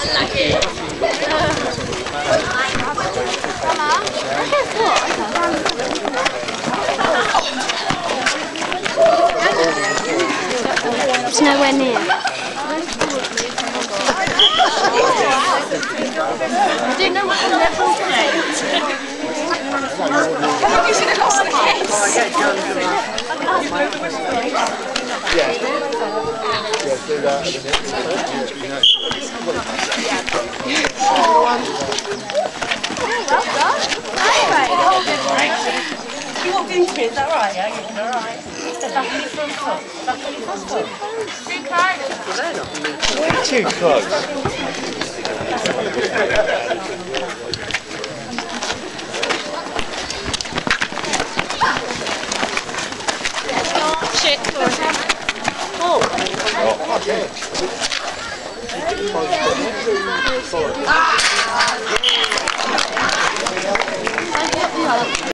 It's nowhere near. I didn't know what the level was. You should have lost the case. Yeah, do that. You walked into me, is that right? Yeah, you did alright. Step back on your front foot. Back on your front foot. Too close. Shit. Oh, okay.